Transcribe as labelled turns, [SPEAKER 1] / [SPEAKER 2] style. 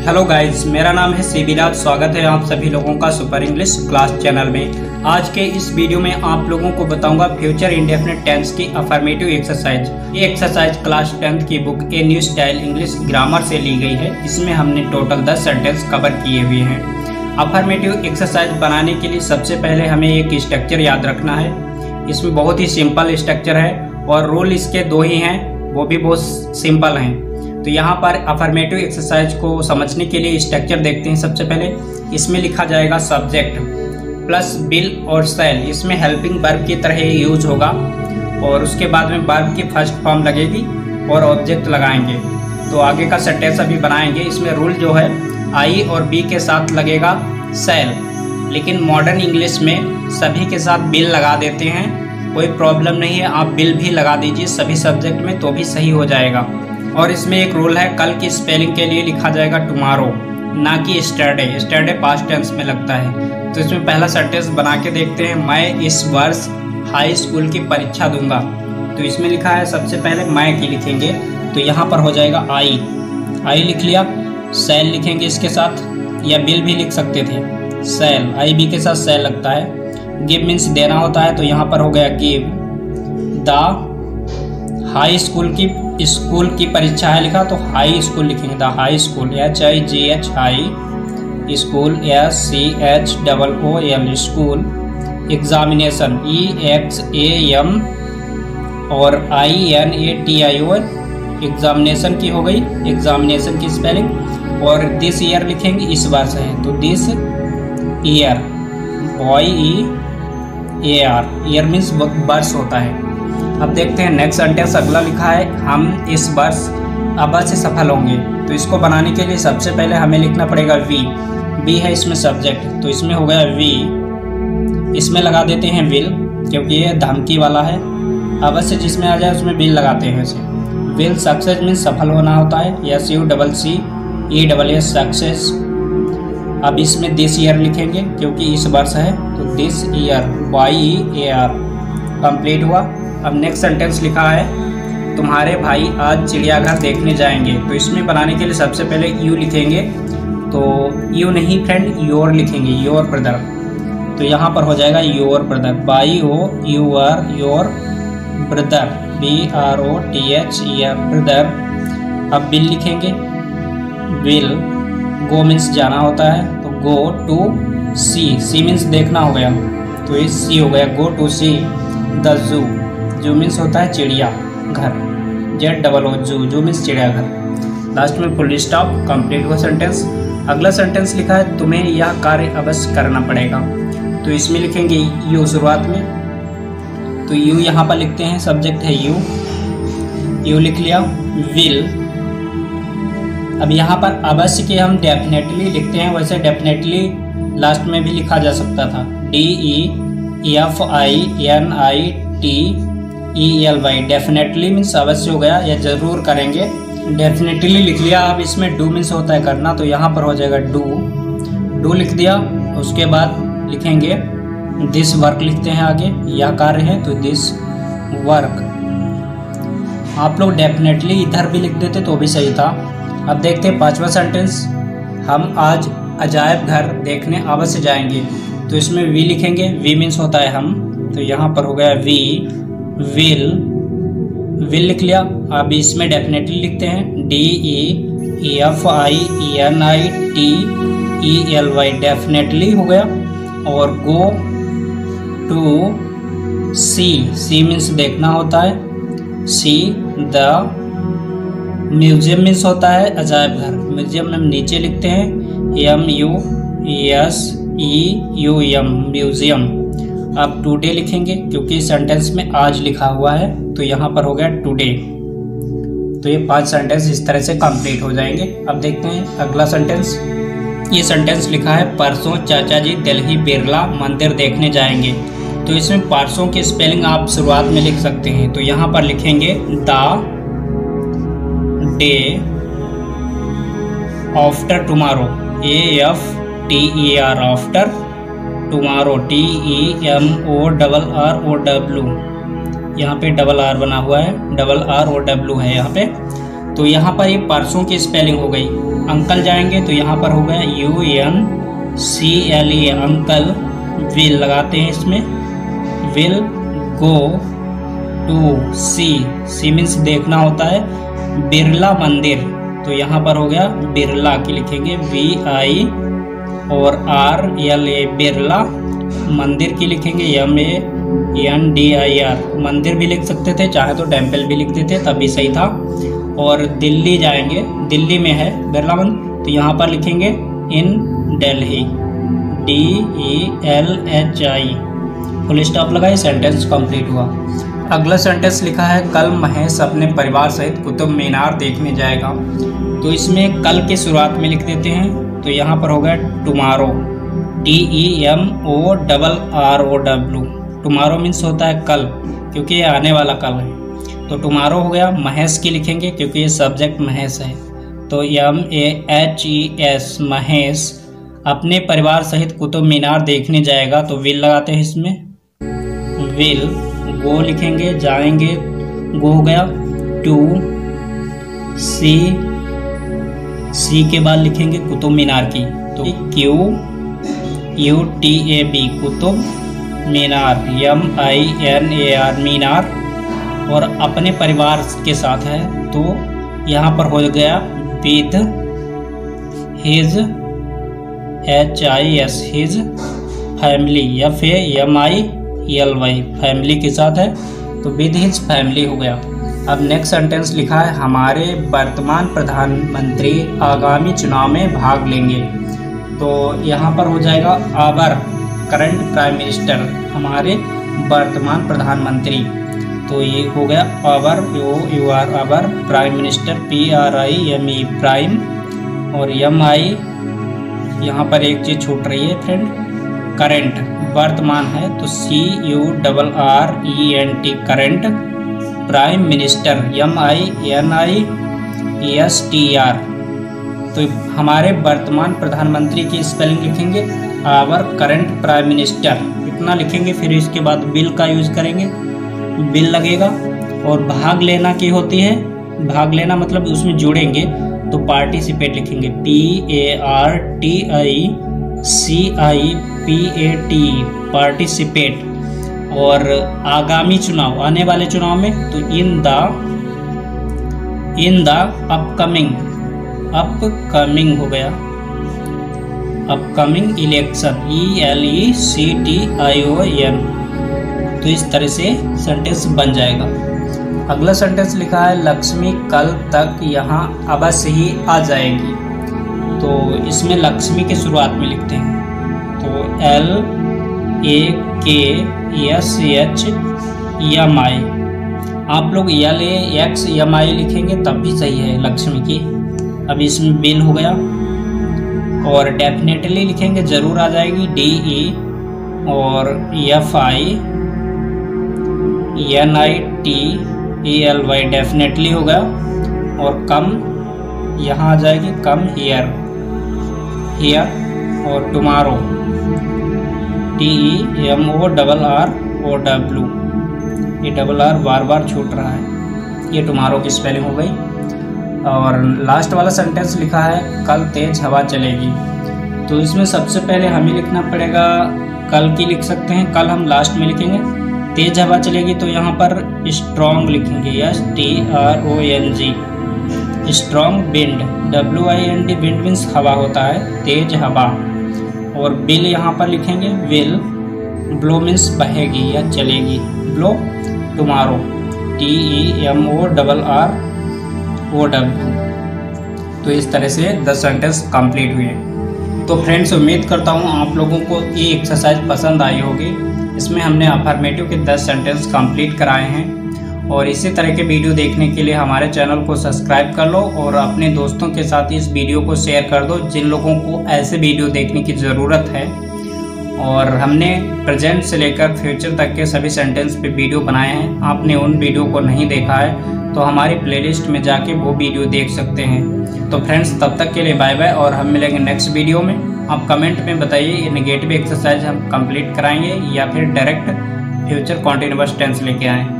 [SPEAKER 1] Hello guys, मेरा नाम है सीबीराज। स्वागत है आप सभी लोगों का सुपर इंग्लिश क्लास चैनल में। आज के इस वीडियो में आप लोगों को बताऊंगा फ्यूचर इंडेफिनिट टेंस की अफर्मेटिव एक्सरसाइज। ये एक्सरसाइज क्लास 10th की book a new style English grammar से ली गई है। इसमें हमने टोटल 10 सेंटेंस कवर किए हुए हैं। अफर्मेटिव एक्सरसाइज बनाने के लिए सबसे पहले हमें एक स्ट्रक्चर याद रखना है। इसमें बहुत ही सिंपल स्ट्रक्चर है और रूल इसके 2 ही हैं, वो भी बहुत सिंपल हैं। तो यहाँ पर अफर्मेटिव एक्सरसाइज को समझने के लिए स्ट्रक्चर देखते हैं। सबसे पहले इसमें लिखा जाएगा सब्जेक्ट प्लस विल और शैल। इसमें हेल्पिंग वर्ब की तरह यूज होगा और उसके बाद में वर्ब की फर्स्ट फॉर्म लगेगी और ऑब्जेक्ट लगाएंगे। तो आगे का सेंटेंस अभी बनाएंगे। इसमें रूल जो है आई और बी के साथ लगेगा शैल, लेकिन मॉडर्न इंग्लिश में सभी के साथ विल लगा देते हैं। कोई प्रॉब्लम नहीं है, आप विल भी लगा दीजिए सभी सब्जेक्ट में तो भी सही हो जाएगा। और इसमें एक रूल है, कल की स्पेलिंग के लिए लिखा जाएगा टुमारो, ना कि यस्टरडे। यस्टरडे पास्ट टेंस में लगता है। तो इसमें पहला सेंटेंस बना के देखते हैं। मैं इस वर्ष हाई स्कूल की परीक्षा दूंगा। तो इसमें लिखा है सबसे पहले मैं की लिखेंगे, तो यहाँ पर हो जाएगा आई लिख लिया। शैल लिखेंगे इसके साथ, या बिल भी लिख सकते थे। शैल आई बी के साथ शैल लगता है। गिव मीन्स देना होता है, तो यहाँ पर हो गया गिव। द हाई स्कूल की परीक्षा है लिखा, तो हाई स्कूल लिखेंगे। The high school HIGH high school SCHOOL school. Examination EXAM और INATION एग्जामिनेशन की हो गई, एग्जामिनेशन की स्पेलिंग। और दिस ईयर लिखेंगे, इस वर्ष है तो this year YEAR। Year means वर्ष होता है। अब देखते हैं नेक्स्ट सेंटेंस। अगला लिखा है हम इस वर्ष अवश्य सफल होंगे। तो इसको बनाने के लिए सबसे पहले हमें लिखना पड़ेगा वी है इसमें सब्जेक्ट, तो इसमें हो गया वी। इसमें लगा देते हैं विल, क्योंकि ये धमकी वाला है। अवश्य जिसमें आ जाए उसमें विल लगाते हैं इसे। विल सक्सेस मीन्स सफल होना होता है, SUCCESS सक्सेस। अब इसमें दिस ईयर लिखेंगे क्योंकि इस वर्ष है, तो दिस ईयर YEAR कंप्लीट हुआ। अब नेक्स्ट सेंटेंस लिखा है तुम्हारे भाई आज चिड़ियाघर देखने जाएंगे। तो इसमें बनाने के लिए सबसे पहले यू लिखेंगे, तो यू नहीं फ्रेंड, योर लिखेंगे, योर ब्रदर। तो यहाँ पर हो जाएगा your brother, BYOUR your brother, BROTHER brother. अब बिल लिखेंगे, विल। गो मीन्स जाना होता है, तो गो टू सी मीन्स देखना हो गया, तो ये सी हो गया, go to see the zoo means होता है चिड़िया घर, ZOO जू मीन्स चिड़ियाघर। लास्ट में फुल स्टॉप, कंप्लीट हुआ सेंटेंस। अगला सेंटेंस लिखा है तुम्हें यह कार्य अवश्य करना पड़ेगा। तो इसमें लिखेंगे यू शुरुआत में, तो यू यहाँ पर लिखते हैं, सब्जेक्ट है यू लिख लिया। विल। अब यहाँ पर अवश्य के हम डेफिनेटली लिखते हैं, वैसे डेफिनेटली लास्ट में भी लिखा जा सकता था, DEFINITELY। डेफिनेटली मीन्स अवश्य हो गया, या जरूर करेंगे। डेफिनेटली लिख लिया। अब इसमें डू मीन्स होता है करना, तो यहाँ पर हो जाएगा डू लिख दिया। उसके बाद लिखेंगे दिस वर्क लिखते हैं आगे, यह कार्य है तो दिस वर्क। आप लोग डेफिनेटली इधर भी लिख देते तो भी सही था। अब देखते हैं 5वां सेंटेंस। हम आज अजायब घर देखने अवश्य जाएंगे। तो इसमें वी लिखेंगे, वी मीन्स होता है हम, तो यहाँ पर हो गया वी विल लिख लिया। अब इसमें डेफिनेटली लिखते हैं DEFINITELY डेफिनेटली हो गया। और गो टू सी मीन्स देखना होता है, सी द म्यूजियम मीन्स होता है अजायब घर। म्यूजियम में नीचे लिखते हैं MUSEUM म्यूजियम। अब टुडे लिखेंगे क्योंकि सेंटेंस में आज लिखा हुआ है, तो यहाँ पर हो गया टुडे। तो ये 5 सेंटेंस इस तरह से कंप्लीट हो जाएंगे। अब देखते हैं अगला सेंटेंस। ये सेंटेंस लिखा है परसों चाचा जी दिल्ली बिरला मंदिर देखने जाएंगे। तो इसमें परसों की स्पेलिंग आप शुरुआत में लिख सकते हैं, तो यहाँ पर लिखेंगे the day after tomorrow, AFTER after tomorrow, TEMORROW। यहाँ पे RR बना हुआ है, RROW है यहाँ पे। तो यहाँ पर ये परसों की स्पेलिंग हो गई। अंकल जाएंगे तो यहाँ पर हो गया UNCLE अंकल। विल लगाते हैं इसमें, will go to see means देखना होता है, बिरला मंदिर, तो यहाँ पर हो गया बिरला की लिखेंगे VI और RLA बिरला। मंदिर की लिखेंगे MANDIR, मंदिर भी लिख सकते थे, चाहे तो टेम्पल भी लिख देते तब भी सही था। और दिल्ली जाएंगे, दिल्ली में है बिरला मंदिर, तो यहाँ पर लिखेंगे in Delhi DELHI, full stop लगाए, सेंटेंस कंप्लीट हुआ। अगला सेंटेंस लिखा है कल महेश अपने परिवार सहित कुतुब मीनार देखने जाएगा। तो इसमें कल की शुरुआत में लिख देते हैं, तो यहाँ पर हो गया टुमारो TEMORROW। टुमारो मीन्स होता है कल, क्योंकि ये आने वाला कल है। तो टुमारो हो गया। महेश की लिखेंगे क्योंकि ये सब्जेक्ट महेश है, तो MAHES महेश अपने परिवार सहित कुतुब मीनार देखने जाएगा, तो विल लगाते हैं इसमें, विल। गो लिखेंगे जाएंगे, गो हो गया टू सी के बाद लिखेंगे कुतुब मीनार की, तो QUTAB कुतुब मीनार, MINAR मीनार। और अपने परिवार के साथ है, तो यहाँ पर हो गया with his HIS his family, FAMILY family के साथ है, तो विद हिज फैमिली हो गया। अब नेक्स्ट सेंटेंस लिखा है हमारे वर्तमान प्रधानमंत्री आगामी चुनाव में भाग लेंगे, तो यहाँ पर हो जाएगा आवर करंट प्राइम मिनिस्टर, हमारे वर्तमान प्रधानमंत्री, तो ये हो गया our our prime minister PRIME prime. और MI यहाँ पर एक चीज़ छूट रही है फ्रेंड, करंट वर्तमान है, तो CURRENT current prime minister MINISTR। तो हमारे वर्तमान प्रधानमंत्री की स्पेलिंग लिखेंगे आवर करंट प्राइम मिनिस्टर, इतना लिखेंगे। फिर इसके बाद बिल का यूज करेंगे, बिल लगेगा। और भाग लेना की होती है, भाग लेना मतलब उसमें जुड़ेंगे, तो पार्टिसिपेट लिखेंगे PARTICIPAT पार्टिसिपेट। और आगामी चुनाव, आने वाले चुनाव में, तो इन द अपकमिंग हो गया अपकमिंग इलेक्शन ELECTION। तो इस तरह से सेंटेंस बन जाएगा। अगला सेंटेंस लिखा है लक्ष्मी कल तक यहाँ अवश्य ही आ जाएगी, तो इसमें लक्ष्मी के शुरुआत में लिखते हैं, तो LAKSHMI। आप लोग LAXMI लिखेंगे तब भी सही है लक्ष्मी की। अब इसमें बिल हो गया। और डेफिनेटली लिखेंगे जरूर आ जाएगी DE और FINITALY डेफिनेटली हो गया। और कम यहाँ आ जाएगी कम हियर और टुमारो TEMORROW। ये डबल आर बार बार छूट रहा है, ये टुमारो की स्पेलिंग हो गई। और लास्ट वाला सेंटेंस लिखा है कल तेज हवा चलेगी, तो इसमें सबसे पहले हमें लिखना पड़ेगा, कल की लिख सकते हैं, कल हम लास्ट में लिखेंगे। तेज हवा चलेगी तो यहाँ पर स्ट्रॉन्ग लिखेंगे STRONG, strong wind WIND, wind means हवा होता है, तेज हवा। और बिल यहाँ पर लिखेंगे विल, ब्लो मीन्स बहेगी या चलेगी, ब्लो टुमारो TEMORROW। तो इस तरह से 10 सेंटेंस कंप्लीट हुए। तो फ्रेंड्स उम्मीद करता हूँ आप लोगों को ये एक्सरसाइज पसंद आई होगी। इसमें हमने अफर्मेटिव के 10 सेंटेंस कंप्लीट कराए हैं। और इसी तरह के वीडियो देखने के लिए हमारे चैनल को सब्सक्राइब कर लो और अपने दोस्तों के साथ इस वीडियो को शेयर कर दो जिन लोगों को ऐसे वीडियो देखने की ज़रूरत है। और हमने प्रेजेंट से लेकर फ्यूचर तक के सभी सेंटेंस पे वीडियो बनाए हैं। आपने उन वीडियो को नहीं देखा है तो हमारी प्लेलिस्ट में जाके वो वीडियो देख सकते हैं। तो फ्रेंड्स तब तक के लिए बाय बाय और हम मिलेंगे नेक्स्ट वीडियो में। आप कमेंट में बताइए ये नेगेटिव एक्सरसाइज हम कंप्लीट कराएंगे या फिर डायरेक्ट फ्यूचर कॉन्टिन्यूअस टेंस लेके आएँ।